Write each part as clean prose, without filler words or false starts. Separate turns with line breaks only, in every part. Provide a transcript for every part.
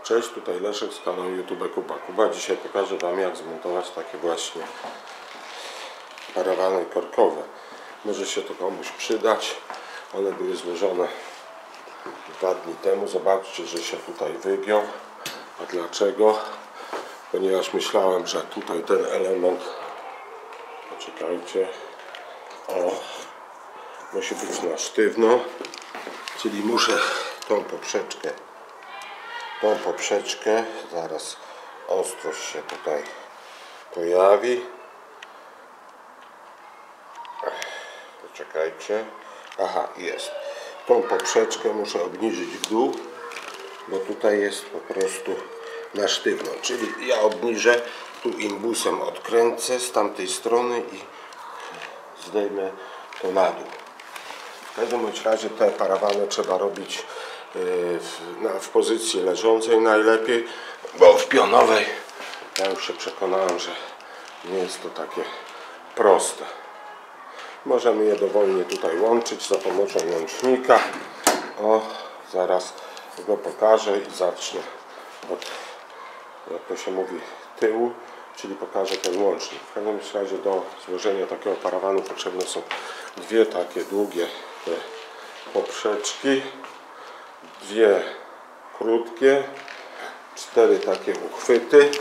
Cześć, tutaj Leszek z kanału YouTube Kuba Kuba. Dzisiaj pokażę Wam, jak zmontować takie właśnie parawany korkowe. Może się to komuś przydać. One były złożone 2 dni temu. Zobaczcie, że się tutaj wygiął. A dlaczego? Ponieważ myślałem, że tutaj ten element, poczekajcie, musi być na sztywno, czyli muszę tą poprzeczkę, zaraz ostrość się tutaj pojawi. Poczekajcie, aha, jest. Tą poprzeczkę muszę obniżyć w dół, bo tutaj jest po prostu na sztywno, czyli ja obniżę, tu imbusem odkręcę z tamtej strony i zdejmę to na dół. W każdym razie te parawany trzeba robić w pozycji leżącej najlepiej, bo w pionowej ja już się przekonałem, że nie jest to takie proste. Możemy je dowolnie tutaj łączyć za pomocą łącznika. Zaraz go pokażę i zacznę od, jak to się mówi, tyłu, czyli pokażę ten łącznik. W każdym razie do złożenia takiego parawanu potrzebne są 2 takie długie poprzeczki, 2 krótkie, 4 takie uchwyty,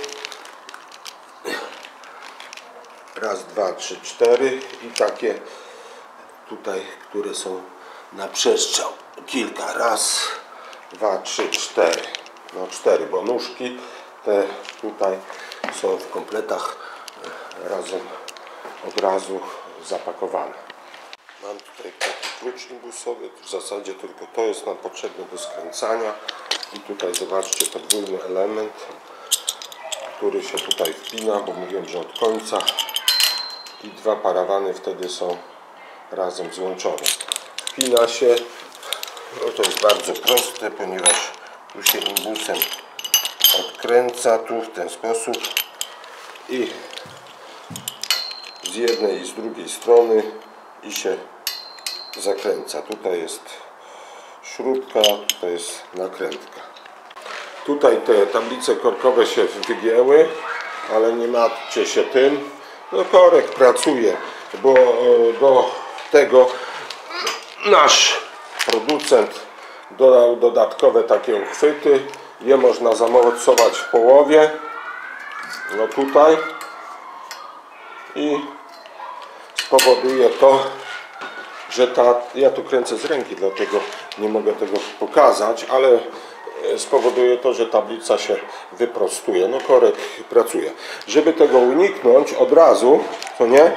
raz, 2, 3, 4 i takie tutaj, które są na przestrzał kilka, raz, 2, 3, 4, no 4, bo nóżki te tutaj są w kompletach razem od razu zapakowane. Mam tutaj taki klucz imbusowy, w zasadzie tylko to jest nam potrzebne do skręcania i tutaj zobaczcie podwójny element, który się tutaj wpina, bo mówiłem, że od końca, i 2 parawany wtedy są razem złączone. Wpina się, no to jest bardzo proste, ponieważ tu się imbusem odkręca, tu w ten sposób i z jednej i z drugiej strony i się zakręca. Tutaj jest śrubka, tutaj jest nakrętka. Tutaj te tablice korkowe się wygięły, ale nie martwcie się tym. No korek pracuje, bo do tego nasz producent dodał dodatkowe takie uchwyty. Je można zamocować w połowie, no tutaj, i spowoduje to, że ja tu kręcę z ręki, dlatego nie mogę tego pokazać, ale spowoduje to, że tablica się wyprostuje. No korek pracuje. Żeby tego uniknąć od razu, to nie,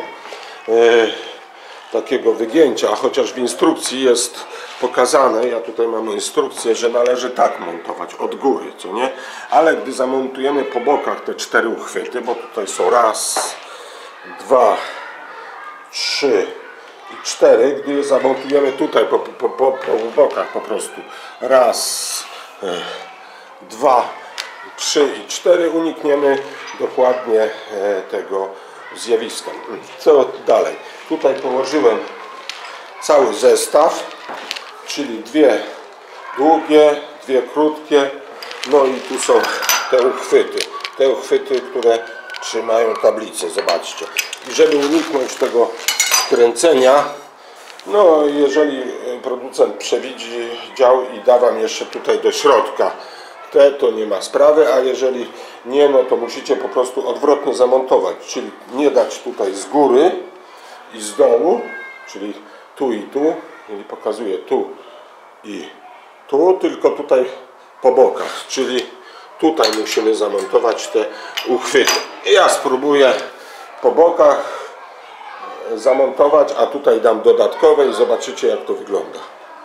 takiego wygięcia, chociaż w instrukcji jest pokazane, ja tutaj mam instrukcję, że należy tak montować od góry, co nie, ale gdy zamontujemy po bokach te 4 uchwyty, bo tutaj są raz, 2, 3 i 4, gdy je zamontujemy tutaj po bokach po prostu raz, 2, 3 i 4, unikniemy dokładnie tego zjawiska. Co dalej? Tutaj położyłem cały zestaw, czyli 2 długie, 2 krótkie, no i tu są te uchwyty, które trzymają tablicę, zobaczcie. I żeby uniknąć tego skręcenia, no jeżeli producent przewidział i da Wam jeszcze tutaj do środka to nie ma sprawy, a jeżeli nie, no to musicie po prostu odwrotnie zamontować, czyli nie dać tutaj z góry i z dołu, czyli tu i tu, czyli pokazuję tu i tu, tylko tutaj po bokach, czyli tutaj musimy zamontować te uchwyty. Ja spróbuję po bokach zamontować, a tutaj dam dodatkowe i zobaczycie, jak to wygląda.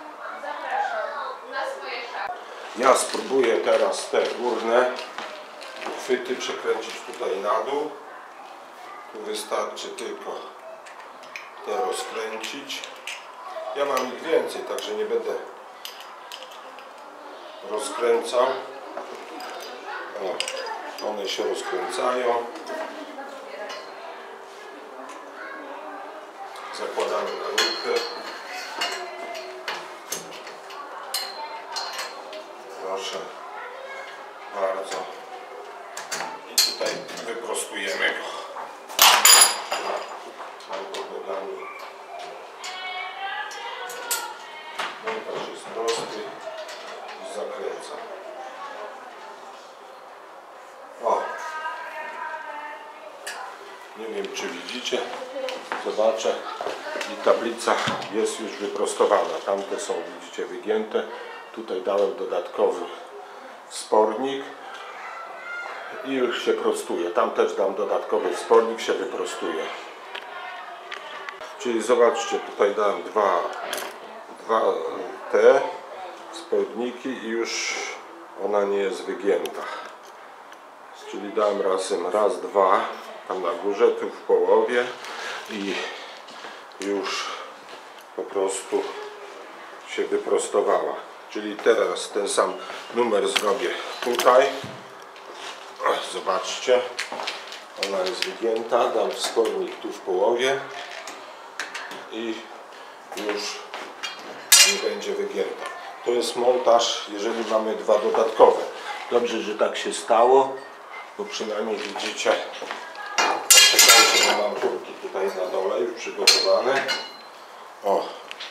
Ja spróbuję teraz te górne uchwyty przekręcić tutaj na dół. Tu wystarczy tylko te rozkręcić. Ja mam ich więcej, także nie będę rozkręcał. One się rozkręcają. Zakładamy na rurkę. Proszę bardzo. I tutaj wyprostujemy go. Montaż jest prosty i zakręcam. O! Nie wiem, czy widzicie. Zobaczę. I tablica jest już wyprostowana. Tamte są, widzicie, wygięte. Tutaj dałem dodatkowy wspornik i już się prostuje. Tam też dam dodatkowy wspornik, się wyprostuje. Czyli zobaczcie, tutaj dałem dwa te wsporniki i już ona nie jest wygięta. Czyli dałem raz, dwa tam na górze, tu w połowie i już po prostu się wyprostowała. Czyli teraz ten sam numer zrobię tutaj. Zobaczcie, ona jest wygięta, dam wspornik tu w połowie i już nie będzie wygięta. To jest montaż, jeżeli mamy dwa dodatkowe. Dobrze, że tak się stało, bo przynajmniej widzicie. Czekajcie, bo mam turki tutaj na dole już przygotowane. O!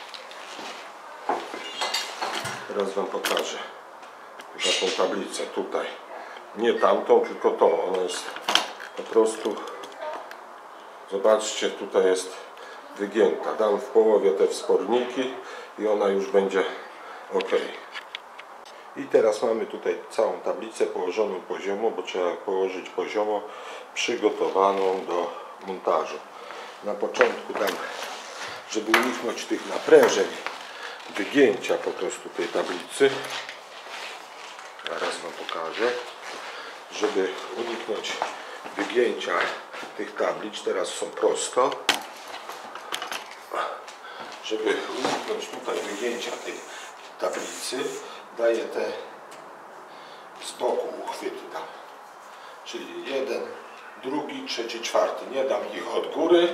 Teraz wam pokażę taką tablicę tutaj. Nie tamtą, tylko tą. Ona jest po prostu, zobaczcie, tutaj jest wygięta. Dam w połowie te wsporniki i ona już będzie ok. I teraz mamy tutaj całą tablicę położoną poziomo, bo trzeba położyć poziomo, przygotowaną do montażu. Na początku dam, żeby uniknąć tych naprężeń, wygięcia po prostu tej tablicy. Zaraz wam pokażę. Żeby uniknąć wygięcia tych tablic, teraz są prosto. Żeby uniknąć tutaj wygięcia tej tablicy, daję te z boku uchwyty tam. Czyli jeden, drugi, trzeci, czwarty. Nie dam ich od góry.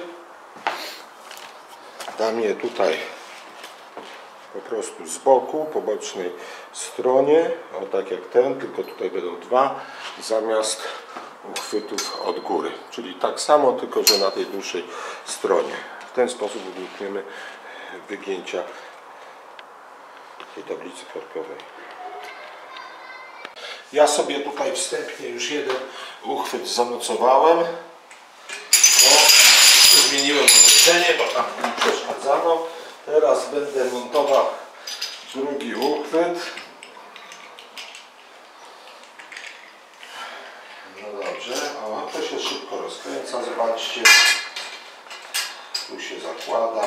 Dam je tutaj po prostu z boku, po bocznej stronie. O, tak jak ten, tylko tutaj będą dwa zamiast uchwytów od góry. Czyli tak samo, tylko że na tej dłuższej stronie. W ten sposób unikniemy wygięcia tej tablicy korkowej. Ja sobie tutaj wstępnie już jeden uchwyt zamocowałem. Zmieniłem otoczenie, bo tam mi przeszkadzało. Teraz będę montował drugi uchwyt. No dobrze, o, to się szybko rozkręca, zobaczcie. Tu się zakłada.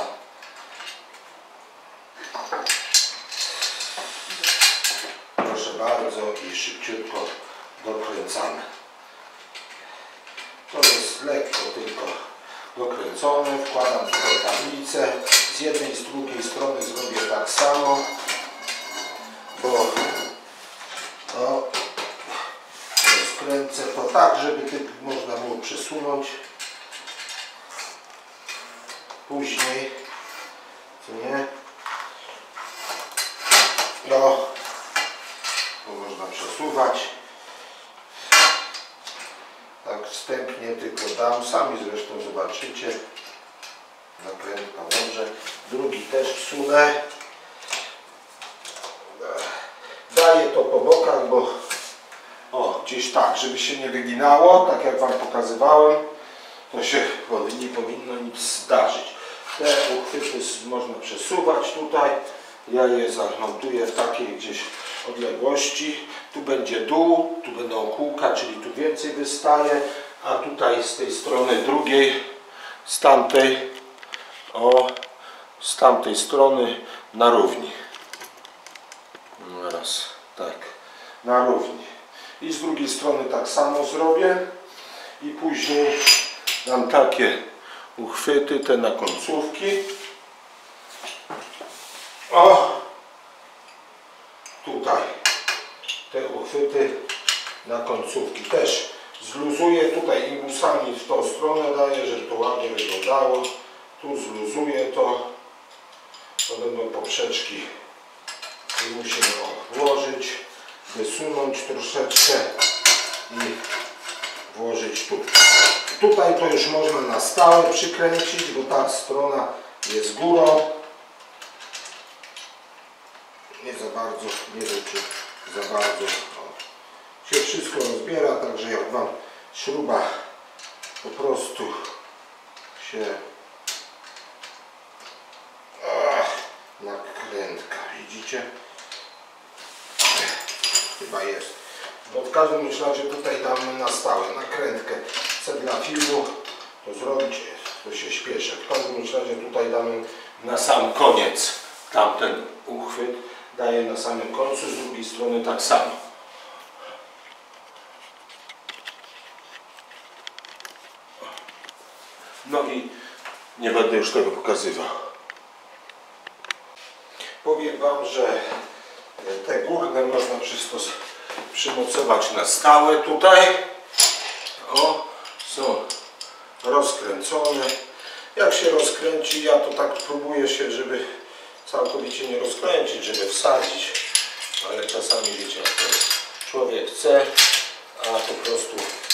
Proszę bardzo i szybciutko dokręcamy. To jest lekko tylko dokręcone. Wkładam tutaj tablicę. Z jednej i z drugiej strony zrobię tak samo, bo rozkręcę to tak, żeby tylko można było przesunąć później, co nie? No, to można przesuwać. Tak wstępnie tylko dam, sami zresztą zobaczycie. Nakrętka dobrze. Drugi też wsunę. Daję to po bokach, bo gdzieś tak, żeby się nie wyginało, tak jak wam pokazywałem, to się nie powinno nic zdarzyć. Te uchwyty można przesuwać tutaj. Ja je zamontuję w takiej gdzieś odległości. Tu będzie dół, tu będą kółka, czyli tu więcej wystaje, a tutaj z tej strony drugiej, z tamtej, z tamtej strony na równi. Raz, tak, na równi. I z drugiej strony tak samo zrobię i później dam takie uchwyty, te na końcówki. Tutaj te uchwyty na końcówki też zluzuję tutaj imbusami w tą stronę, daję, żeby to ładnie wyglądało. Tu zluzuję to będą poprzeczki i musimy włożyć wysunąć troszeczkę i włożyć tu. Tutaj to już można na stałe przykręcić, bo ta strona jest górą. Nie za bardzo, nie wiem czy za bardzo się wszystko rozbiera, także jak Wam śruba po prostu się nakrętka, widzicie? Chyba jest. Bo w każdym razie tutaj damy na stałe nakrętkę. Chcę dla filmu to zrobić, to się śpieszę. W każdym razie tutaj damy na sam koniec tamten uchwyt. Daję na samym końcu, z drugiej strony tak samo. No i nie będę już tego pokazywał. Powiem Wam, że te górne można przymocować na stałe tutaj. O, są rozkręcone. Jak się rozkręci, ja to tak próbuję się, żeby całkowicie nie rozkręcić, żeby wsadzić, ale czasami wiecie, jak to człowiek chce, a po prostu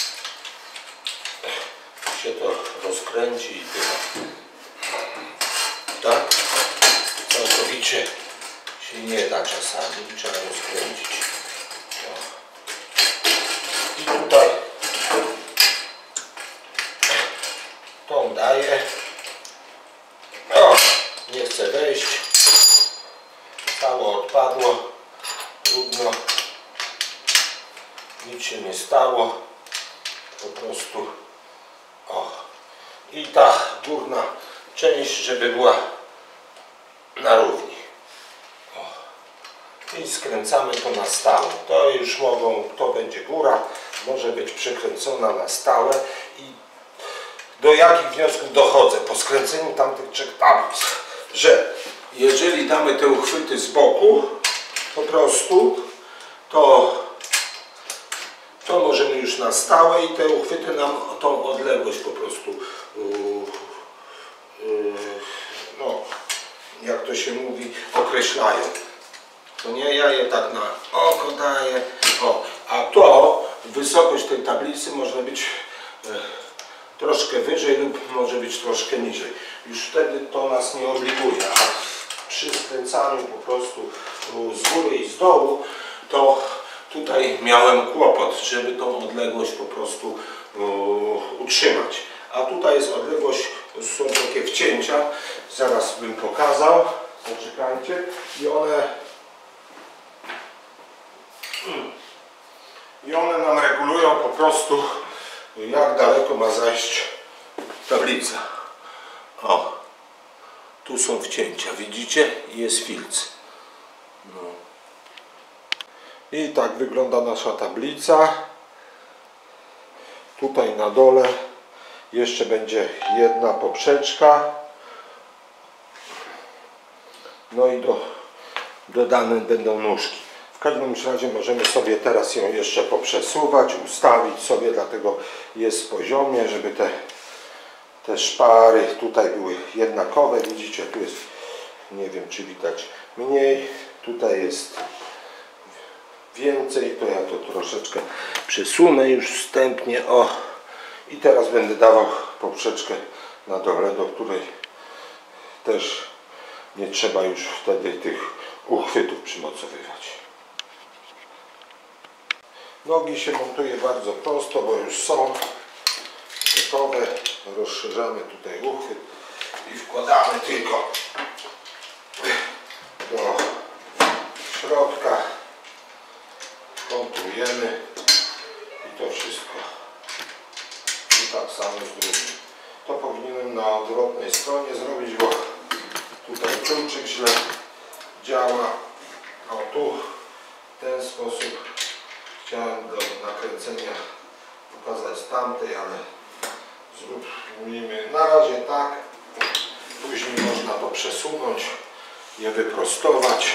się to rozkręci i tyle. Tak? Całkowicie się nie da czasami, trzeba rozkręcić. No. I tutaj tą daję. O, nie chcę wejść. Cało odpadło. Trudno. Nic się nie stało. Po prostu. O. I ta górna część, żeby była na równi. O. I skręcamy to na stałe. To już to będzie góra. Może być przykręcona na stałe. I do jakich wniosków dochodzę po skręceniu tamtych trzech tablic, że jeżeli damy te uchwyty z boku po prostu, to możemy już na stałe i te uchwyty nam tą odległość po prostu no, jak to się mówi, określają. To nie, ja je tak na oko daję. O, a to wysokość tej tablicy może być troszkę wyżej lub może być troszkę niżej. Już wtedy to nas nie obliguje, a przy skręcaniu po prostu z góry i z dołu, to tutaj miałem kłopot, żeby tą odległość po prostu utrzymać. A tutaj jest odległość, są takie wcięcia, zaraz bym pokazał, poczekajcie, i one nam regulują po prostu, jak daleko ma zajść tablica. O, tu są wcięcia, widzicie? Jest filc. No. I tak wygląda nasza tablica. Tutaj na dole jeszcze będzie jedna poprzeczka. No i dodane będą nóżki. W każdym razie możemy sobie teraz ją jeszcze poprzesuwać, ustawić sobie, dlatego jest w poziomie, żeby te szpary tutaj były jednakowe. Widzicie, tu jest, nie wiem czy widać, mniej, tutaj jest więcej, to ja to troszeczkę przesunę już wstępnie. O, i teraz będę dawał poprzeczkę na dole, do której też nie trzeba już wtedy tych uchwytów przymocowywać. Nogi się montuje bardzo prosto, bo już są gotowe. Rozszerzamy tutaj uchwyt i wkładamy tylko do środka. Montujemy i to wszystko. I tak samo z drugim. To powinienem na odwrotnej stronie zrobić, bo tutaj kluczyk źle działa. O, tu w ten sposób chciałem do nakręcenia pokazać tamtej, ale zróbmy na razie tak. Później można to przesunąć, je wyprostować.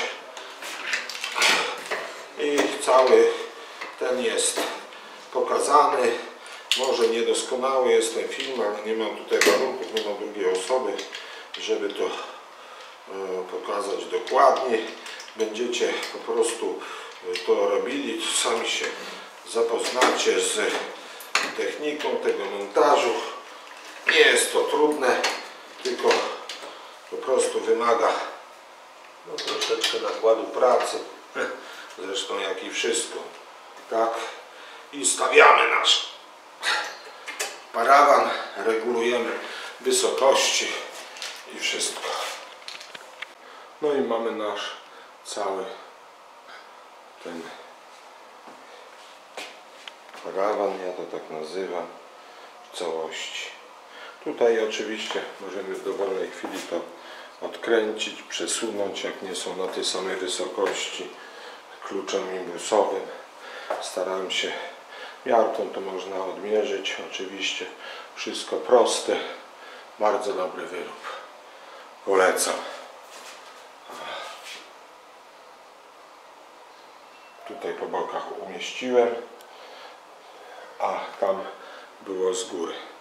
I cały ten jest pokazany. Może niedoskonały jest ten film, ale nie mam tutaj warunków, nie mam drugiej osoby, żeby to pokazać dokładnie. Będziecie po prostu to robili, to sami się zapoznacie z techniką tego montażu. Nie jest to trudne, tylko po prostu wymaga troszeczkę nakładu pracy, zresztą jak i wszystko. Tak, i stawiamy nasz parawan, regulujemy wysokości i wszystko. No i mamy nasz cały ten parawan, ja to tak nazywam, w całości. Tutaj oczywiście możemy w dowolnej chwili to odkręcić, przesunąć, jak nie są na tej samej wysokości, kluczem imbusowym. Starałem się miarką, to można odmierzyć, oczywiście wszystko proste, bardzo dobry wyrób, polecam. Tutaj po bokach umieściłem, a tam było z góry.